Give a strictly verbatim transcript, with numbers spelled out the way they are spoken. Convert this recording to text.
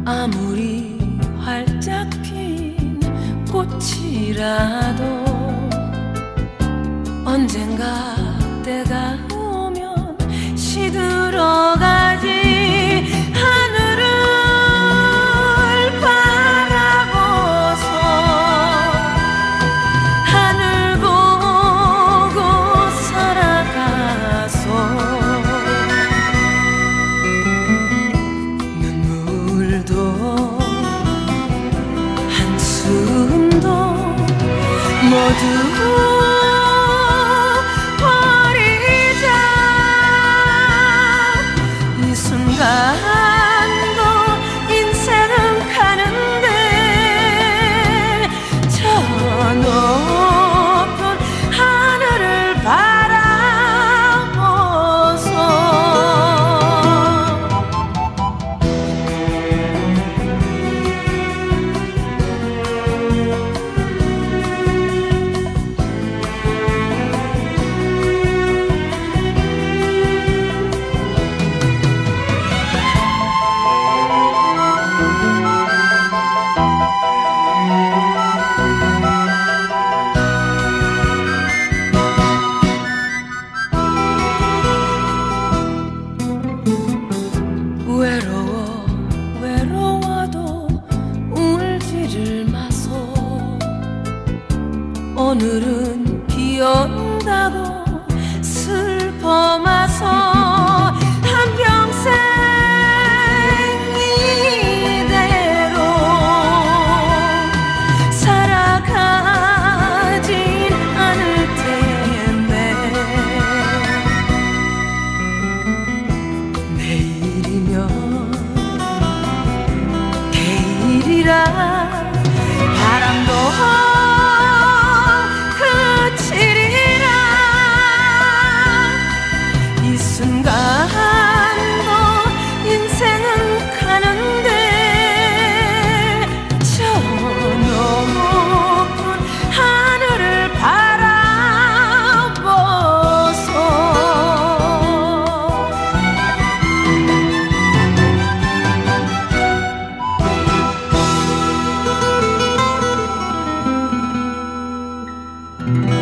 아무리 활짝 핀 꽃이라도 언젠가 때가 오면 시들어가지. 하늘을 바라보소 하늘 보고 살아가소. 눈물도 한숨도 모두 버리자. 이 순간도 인생은 가는데 저 높은 하늘을 바라보소. 외로워 외로워도 울지를 마소. 오늘은 비 온다고 슬퍼 마소. 한평생 이대로 살아가진 않을 텐데 내일이면 내일이라 바람도 그치리라. 이 순간도 인생은 가는데 저 높은 하늘을 바라보소. Mm-hmm.